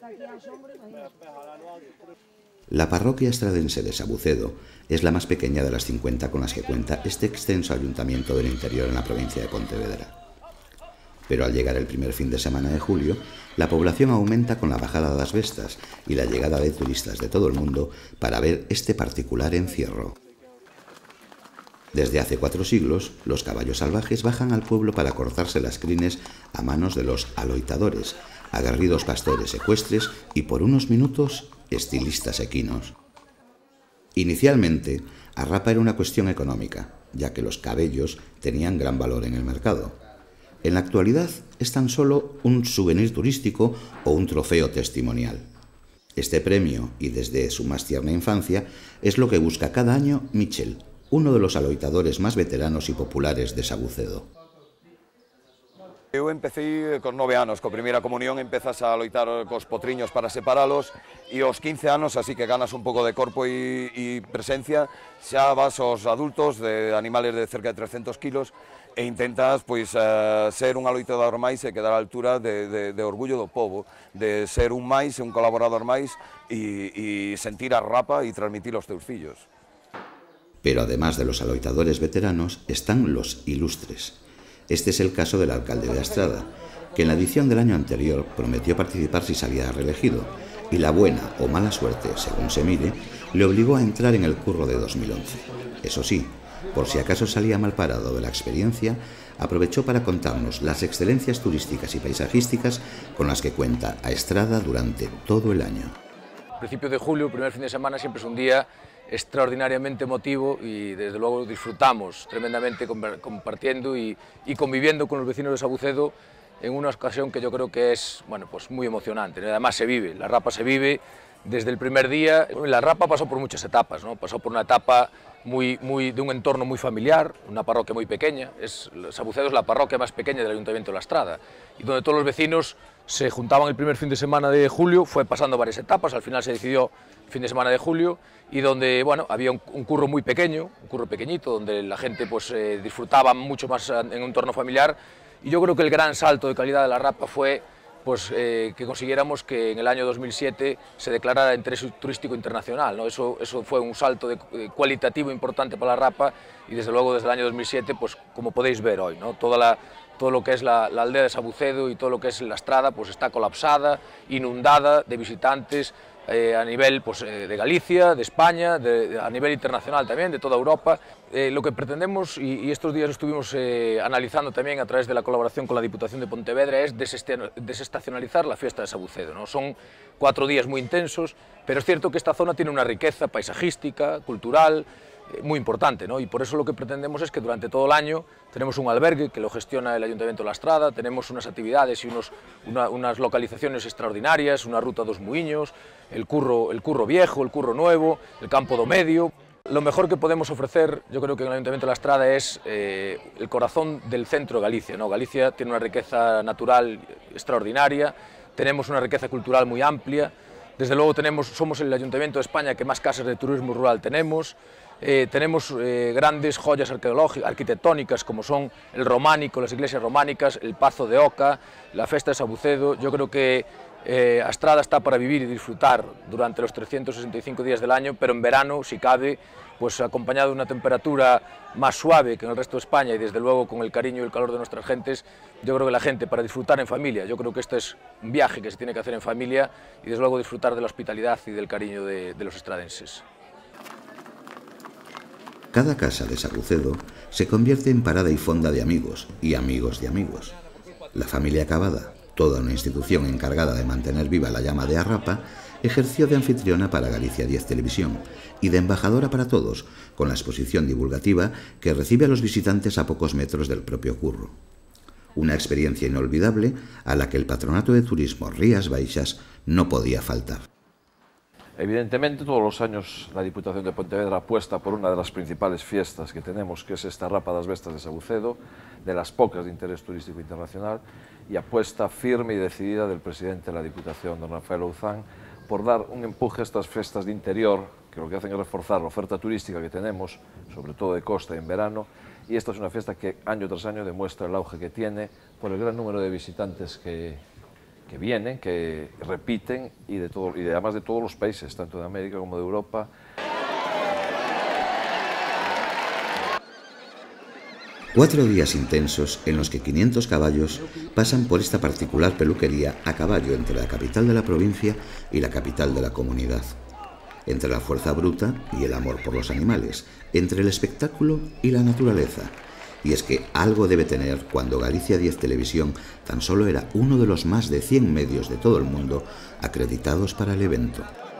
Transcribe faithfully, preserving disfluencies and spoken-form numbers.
La parroquia estradense de Sabucedo es la más pequeña de las cincuenta con las que cuenta este extenso ayuntamiento del interior en la provincia de Pontevedra. Pero al llegar el primer fin de semana de julio, la población aumenta con la bajada de las Vestas y la llegada de turistas de todo el mundo para ver este particular encierro. Desde hace cuatro siglos, los caballos salvajes bajan al pueblo para cortarse las crines a manos de los aloitadores, aguerridos pastores ecuestres y por unos minutos estilistas equinos. Inicialmente, arrapa era una cuestión económica, ya que los cabellos tenían gran valor en el mercado. En la actualidad es tan solo un souvenir turístico o un trofeo testimonial. Este premio, y desde su más tierna infancia, es lo que busca cada año Michel, uno de los aloitadores más veteranos y populares de Sabucedo. Eu empecé con nove anos, co primeira comunión empezas a loitar cos potriños para separalos e aos quince anos, así que ganas un pouco de corpo e, e presencia, xa vas aos adultos de animales de cerca de trescentos kilos e intentas pois, uh, ser un aloitador máis e quedar á altura de, de, de orgullo do povo, de ser un máis, un colaborador máis e, e sentir a rapa e transmitir aos teus fillos. Pero además de los aloitadores veteranos están los ilustres. Este es el caso del alcalde de Astrada, que en la edición del año anterior prometió participar si salía reelegido, y la buena o mala suerte, según se mire, le obligó a entrar en el curro de dos mil once. Eso sí, por si acaso salía mal parado de la experiencia, aprovechó para contarnos las excelencias turísticas y paisajísticas con las que cuenta a Estrada durante todo el año. A principio de julio, el primer fin de semana, siempre es un día extraordinariamente emotivo y desde luego disfrutamos tremendamente compartiendo y, y conviviendo con los vecinos de Sabucedo en una ocasión que yo creo que es bueno, pues muy emocionante. Además se vive, la rapa se vive desde el primer día. La rapa pasó por muchas etapas, ¿no? Pasó por una etapa muy, muy, de un entorno muy familiar, una parroquia muy pequeña. Es, Sabucedo es la parroquia más pequeña del Ayuntamiento de La Estrada y donde todos los vecinos se juntaban el primer fin de semana de julio, fue pasando varias etapas, al final se decidió el fin de semana de julio y donde bueno, había un, un curro muy pequeño, un curro pequeñito, donde la gente pues, eh, disfrutaba mucho más en un entorno familiar y yo creo que el gran salto de calidad de la rapa fue pues, eh, que consiguiéramos que en el año dos mil siete se declarara interés turístico internacional, ¿no? Eso, eso fue un salto de, de cualitativo importante para la rapa y desde luego desde el año dos mil siete, pues, como podéis ver hoy, ¿no? Toda la, todo lo que es la, la aldea de Sabucedo y todo lo que es la Estrada pues, está colapsada, inundada de visitantes eh, a nivel pues, eh, de Galicia, de España, de, de, a nivel internacional también, de toda Europa. Eh, lo que pretendemos, y, y estos días estuvimos eh, analizando también a través de la colaboración con la Diputación de Pontevedra, es desestacionalizar la fiesta de Sabucedo, ¿no? Son cuatro días muy intensos, pero es cierto que esta zona tiene una riqueza paisajística, cultural, muy importante, ¿no? Y por eso lo que pretendemos es que durante todo el año tenemos un albergue que lo gestiona el Ayuntamiento de La Estrada, tenemos unas actividades y unos, una, unas localizaciones extraordinarias, una ruta dos muiños, el curro, el curro viejo, el curro nuevo, el campo do medio. Lo mejor que podemos ofrecer, yo creo que en el Ayuntamiento de La Estrada es eh, el corazón del centro de Galicia, ¿no? Galicia tiene una riqueza natural extraordinaria, tenemos una riqueza cultural muy amplia, desde luego tenemos, somos el Ayuntamiento de España que más casas de turismo rural tenemos. Eh, tenemos eh, grandes joyas arqueológicas, arquitectónicas como son el románico, las iglesias románicas, el Pazo de Oca, la Festa de Sabucedo. Yo creo que eh, Astrada está para vivir y disfrutar durante los trescientos sesenta y cinco días del año, pero en verano, si cabe, pues acompañado de una temperatura más suave que en el resto de España y desde luego con el cariño y el calor de nuestras gentes, yo creo que la gente para disfrutar en familia, yo creo que este es un viaje que se tiene que hacer en familia y desde luego disfrutar de la hospitalidad y del cariño de, de los estradenses. Cada casa de Sabucedo se convierte en parada y fonda de amigos y amigos de amigos. La familia Cavada, toda una institución encargada de mantener viva la llama de Arrapa, ejerció de anfitriona para Galicia diez Televisión y de embajadora para todos, con la exposición divulgativa que recibe a los visitantes a pocos metros del propio curro. Una experiencia inolvidable a la que el Patronato de Turismo Rías Baixas no podía faltar. Evidentemente, todos los años la Diputación de Pontevedra apuesta por una de las principales fiestas que tenemos, que es esta Rapa das Vestas de Sabucedo, de las pocas de interés turístico internacional, y apuesta firme y decidida del presidente de la Diputación, don Rafael Ouzán, por dar un empuje a estas fiestas de interior, que lo que hacen es reforzar la oferta turística que tenemos, sobre todo de costa en verano, y esta es una fiesta que año tras año demuestra el auge que tiene por el gran número de visitantes que, que vienen, que repiten y, de todo, y además de todos los países, tanto de América como de Europa. Cuatro días intensos en los que quinientos caballos pasan por esta particular peluquería a caballo entre la capital de la provincia y la capital de la comunidad, entre la fuerza bruta y el amor por los animales, entre el espectáculo y la naturaleza. Y es que algo debe tener cuando Galicia diez Televisión tan solo era uno de los más de cien medios de todo el mundo acreditados para el evento.